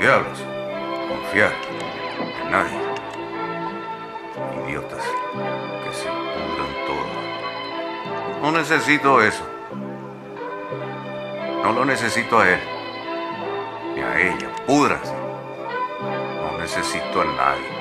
Diablos, confiar en nadie. Idiotas, que se pudran todos. No necesito eso. No lo necesito a él, ni a ella. Púdranse. No necesito a nadie.